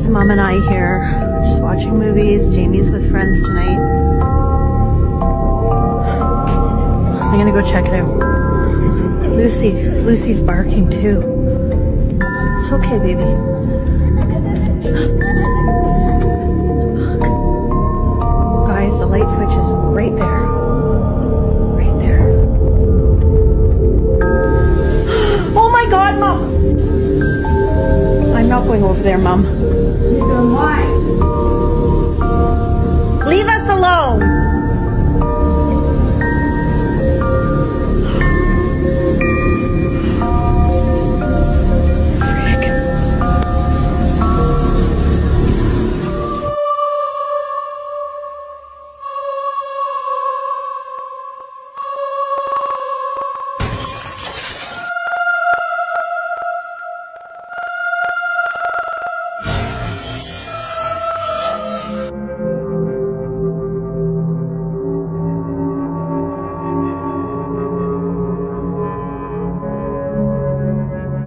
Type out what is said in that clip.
just Mom and I here, just watching movies. Jamie's with friends tonight. I'm gonna go check it out. Lucy's barking too. It's okay, baby. Guys, the light switch is right there. Right there. Oh my God, Mom! I'm not going over there, Mom.